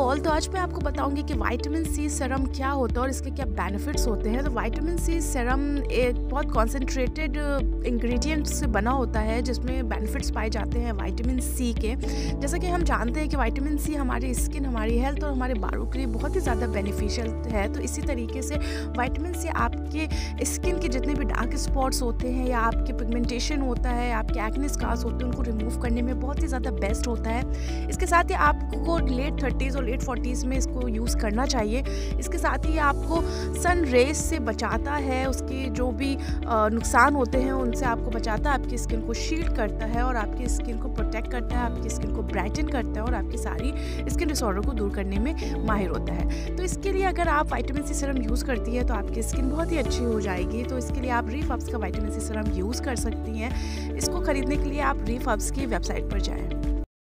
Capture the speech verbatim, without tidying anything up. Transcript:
All, तो आज मैं आपको बताऊंगी कि विटामिन सी सीरम क्या होता है और इसके क्या बेनिफिट्स होते हैं। तो विटामिन सी सीरम एक बहुत कॉन्सेंट्रेटेड इंग्रेडिएंट से बना होता है जिसमें बेनिफिट्स पाए जाते हैं विटामिन सी के। जैसा कि हम जानते हैं कि विटामिन सी हमारी स्किन, हमारी हेल्थ और हमारे बालों के लिए बहुत ही ज़्यादा बेनिफिशियल है। तो इसी तरीके से विटामिन सी आपके स्किन के जितने भी डार्क स्पॉट्स होते हैं या आपके पिगमेंटेशन होता है, आपके एक्ने स्कार्स होते हैं, उनको रिमूव करने में बहुत ही ज़्यादा बेस्ट होता है। इसके साथ ही आपको लेट थर्टीज़ और लेट फोर्टीज़ में इसको यूज़ करना चाहिए। इसके साथ ही आपको सन रेज से बचाता है, उसके जो भी नुकसान होते हैं उनसे आपको बचाता है, आपकी स्किन को शील्ड करता है और आपकी स्किन को प्रोटेक्ट करता है, आपकी स्किन को ब्राइटन करता है और आपकी सारी स्किन डिसऑर्डर को दूर करने में माहिर होता है। तो इसके लिए अगर आप विटामिन सी सीरम यूज़ करती है तो आपकी स्किन बहुत ही अच्छी हो जाएगी। तो इसके लिए आप रीफब्स का विटामिन सी सीरम यूज़ कर सकती हैं। इसको खरीदने के लिए आप रीफब्स की वेबसाइट पर जाएँ।